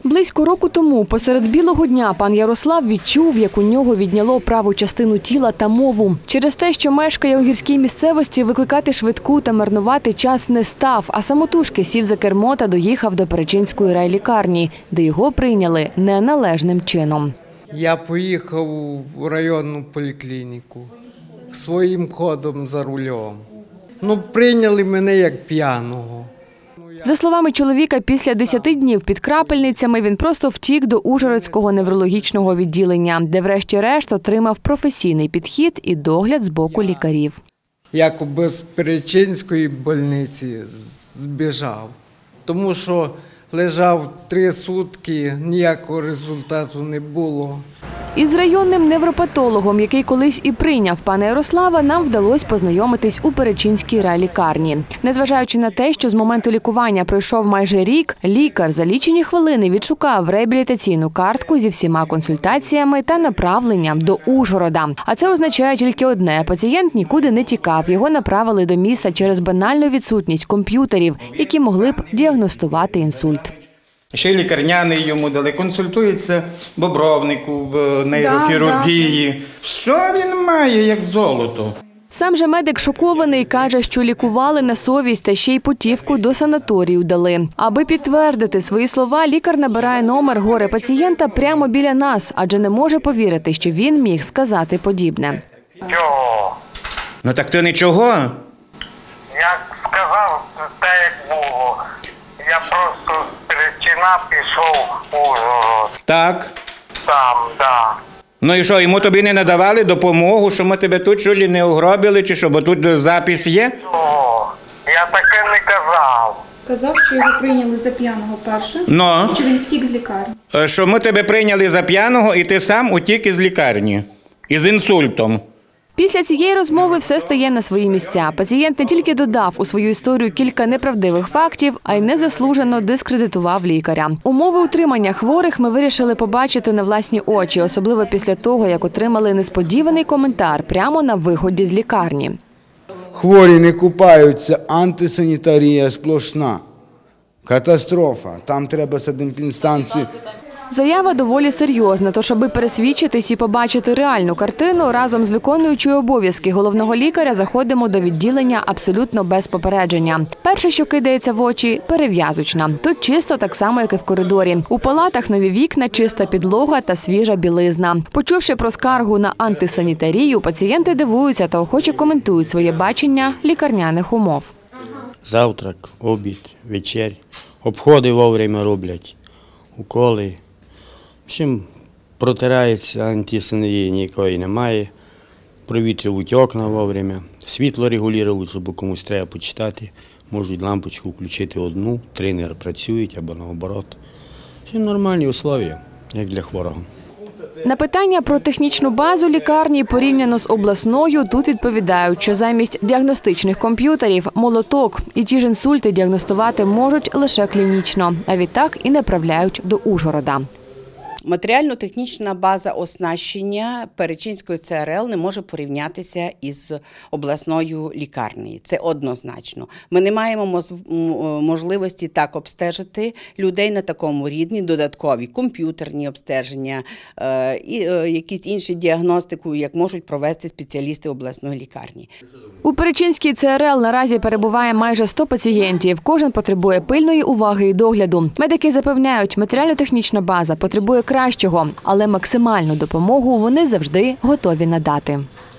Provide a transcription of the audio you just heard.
Близько року тому посеред білого дня пан Ярослав відчув, як у нього відняло праву частину тіла та мову. Через те, що мешкає у гірській місцевості, викликати швидку та марнувати час не став, а самотужки сів за кермо та доїхав до Перечинської райлікарні, де його прийняли неналежним чином. Я поїхав у районну поліклініку своїм ходом за рулем. Прийняли мене як п'яного. За словами чоловіка, після 10 днів під крапельницями він просто втік до Ужгородського неврологічного відділення, де врешті-решт отримав професійний підхід і догляд з боку лікарів. Якоби з Перечинської больниці збіжав, тому що лежав 3 сутки, ніякого результату не було. Із районним невропатологом, який колись і прийняв пана Ярослава, нам вдалося познайомитись у Перечинській райлікарні. Незважаючи на те, що з моменту лікування пройшов майже рік, лікар за лічені хвилини відшукав реабілітаційну картку зі всіма консультаціями та направленням до Ужгорода. А це означає тільки одне – пацієнт нікуди не тікав. Його направили до міста через банальну відсутність комп'ютерів, які могли б діагностувати інсульт. Ще й лікарняний йому дали, консультується Бобровнику в нейрохірургії. Що він має, як золото? Сам же медик шокований, каже, що лікували на совість та ще й путівку до санаторію дали. Аби підтвердити свої слова, лікар набирає номер горе-пацієнта прямо біля нас, адже не може повірити, що він міг сказати подібне. Чого? Ну так ти нічого? Я сказав те, як було. Я просто з Перечина пішов у Ужгород. Так. Там, так. Ну і що, йому тобі не надавали допомогу, що ми тебе тут що ли не угробили, чи що, бо тут запис є? Чого? Я таке не казав. Казав, що його прийняли за п'яного перше, Ну? що він втік з лікарні. Що ми тебе прийняли за п'яного і ти сам утік із лікарні. Із інсультом. Після цієї розмови все стає на свої місця. Пацієнт не тільки додав у свою історію кілька неправдивих фактів, а й незаслужено дискредитував лікаря. Умови утримання хворих ми вирішили побачити на власні очі, особливо після того, як отримали несподіваний коментар прямо на виході з лікарні. Хворі не купаються, антисанітарія сплошна. Катастрофа. Там треба санепідстанцію. Заява доволі серйозна, тож аби пересвідчитись і побачити реальну картину, разом з виконуючою обов'язки головного лікаря заходимо до відділення абсолютно без попередження. Перше, що кидається в очі – перев'язочна. Тут чисто так само, як і в коридорі. У палатах нові вікна, чиста підлога та свіжа білизна. Почувши про скаргу на антисанітарію, пацієнти дивуються та охоче коментують своє бачення лікарняних умов. Завтрак, обід, вечеря, обходи вовремя роблять, уколи. Всім протирається, антисанітарії ніякої немає, провітрюють окна вовремя, світло регулюють, бо комусь треба почитати, можуть лампочку включити одну, тренер працюють або наоборот. Всі нормальні умови, як для хворого. На питання про технічну базу лікарні порівняно з обласною тут відповідають, що замість діагностичних комп'ютерів – молоток. І ті ж інсульти діагностувати можуть лише клінічно, а відтак і направляють до Ужгорода. Матеріально-технічна база оснащення Перечинської ЦРЛ не може порівнятися із обласною лікарнею. Це однозначно. Ми не маємо можливості так обстежити людей на такому рівні, додаткові комп'ютерні обстеження, і якісь інші діагностику, як можуть провести спеціалісти обласної лікарні. У Перечинській ЦРЛ наразі перебуває майже 100 пацієнтів. Кожен потребує пильної уваги і догляду. Медики запевняють, матеріально-технічна база потребує кращого, але максимальну допомогу вони завжди готові надати.